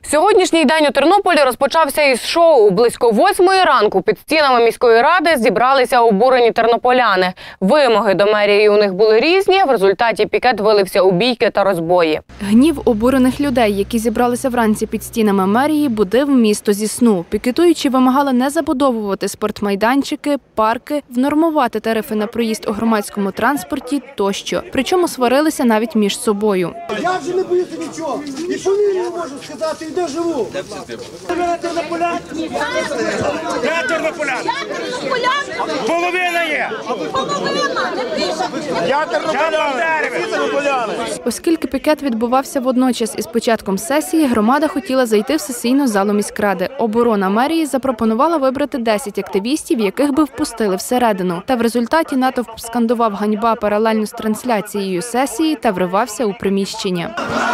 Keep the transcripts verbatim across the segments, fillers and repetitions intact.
Сьогоднішній день у Тернополі розпочався із шоу. Близько восьмої ранку під стінами міської ради зібралися обурені тернополяни. Вимоги до мерії у них були різні, в результаті пікет вилився у бійки та розбої. Гнів обурених людей, які зібралися вранці під стінами мерії, будив місто зі сну. Пікетуючі вимагали не забудовувати спортмайданчики, парки, внормувати тарифи на проїзд у громадському транспорті тощо. Причому сварилися навіть між собою. Я вже не боюся нічого. І фамілію можу сказати, і де живу. Я тернополян. Я тернополян. Половина є. Половина, не більше. Я тернополян. Оскільки пікет відбувався водночас із початком сесії, громада хотіла зайти в сесійну залу міськради. Оборона мерії запропонувала вибрати десять активістів, яких би впустили всередину. Та в результаті натовп скандував «Ганьба» паралельно з трансляцією сесії та вривався у приміщення.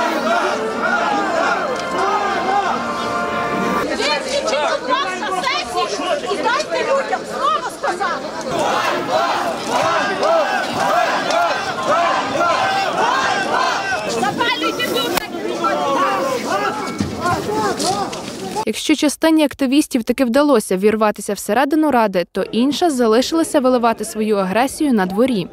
І дайте людям слово сказати. Запалюйте Якщо частині активістів таки вдалося вірватися всередину ради, то інша залишилася виливати свою агресію на дворі.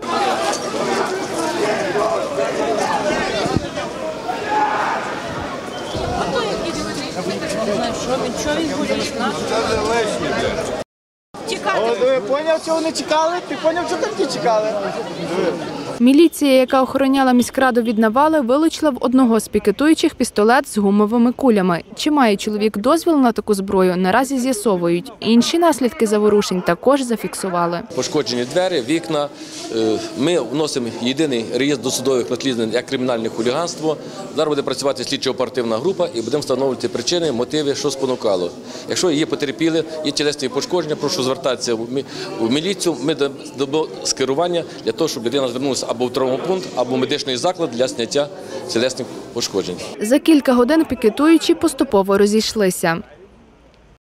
Ти поняв, чого вони чекали? Ти поняв, чого там ті чекали? Міліція, яка охороняла міськраду від навали, вилучила в одного з пікетуючих пістолет з гумовими кулями. Чи має чоловік дозвіл на таку зброю, наразі з'ясовують. Інші наслідки заворушень також зафіксували. Пошкоджені двері, вікна. Ми вносимо єдиний реєстр досудових розслідувань як кримінальне хуліганство. Зараз буде працювати слідчо-оперативна група і будемо встановлювати причини, мотиви, що спонукало. Якщо є потерпіли, є тілесні пошкодження, прошу звертатися в міліцію. Ми дамо скерування для того, щоб людина звернулася або в травмопункт, або в медичний заклад для зняття тілесних пошкоджень. За кілька годин пікетуючі поступово розійшлися.